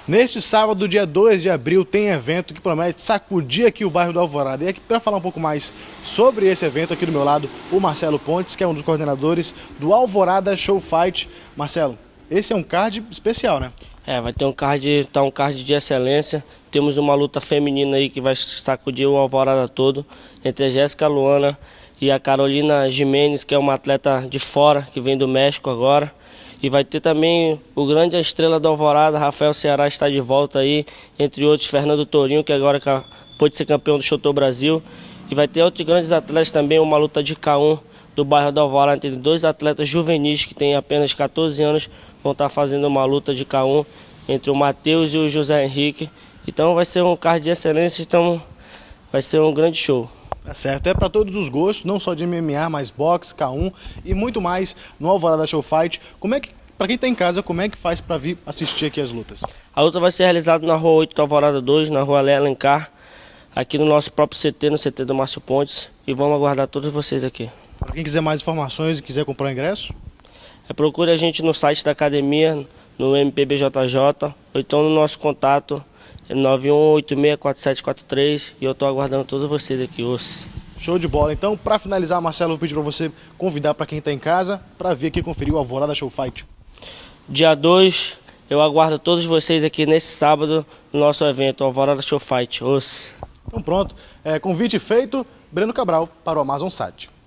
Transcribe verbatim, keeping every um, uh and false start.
Neste sábado, dia dois de abril, tem evento que promete sacudir aqui o bairro do Alvorada. E aqui para falar um pouco mais sobre esse evento, aqui do meu lado, o Marcelo Pontes, que é um dos coordenadores do Alvorada Show Fight. Marcelo, esse é um card especial, né? É, vai ter um card, tá um card de excelência. Temos uma luta feminina aí que vai sacudir o Alvorada todo, entre a Jéssica Luana e a Carolina Jimenez, que é uma atleta de fora, que vem do México agora. E vai ter também o grande estrela do Alvorada, Rafael Ceará, está de volta aí, entre outros, Fernando Tourinho, que agora pôde ser campeão do Show Brasil. E vai ter outros grandes atletas também, uma luta de K um do bairro do Alvorada, entre dois atletas juvenis que têm apenas quatorze anos, vão estar fazendo uma luta de K um entre o Matheus e o José Henrique. Então vai ser um card de excelência, então vai ser um grande show. Tá certo, é para todos os gostos, não só de M M A, mas boxe, K um e muito mais no Alvorada Show Fight. Como é que, para quem está em casa, como é que faz para vir assistir aqui as lutas? A luta vai ser realizada na Rua oito do Alvorada dois, na Rua Léa Alencar, aqui no nosso próprio C T, no C T do Márcio Pontes, e vamos aguardar todos vocês aqui. Para quem quiser mais informações e quiser comprar o ingresso? É, procure a gente no site da academia, no M P B J J, ou então no nosso contato, nove um oito seis quatro sete quatro três, e eu estou aguardando todos vocês aqui. Os... Show de bola. Então, para finalizar, Marcelo, eu vou pedir para você convidar para quem está em casa para vir aqui conferir o Alvorada Show Fight. Dia dois, eu aguardo todos vocês aqui nesse sábado no nosso evento, Alvorada Show Fight. Os... Então pronto, é, convite feito, Breno Cabral para o Amazon Sat.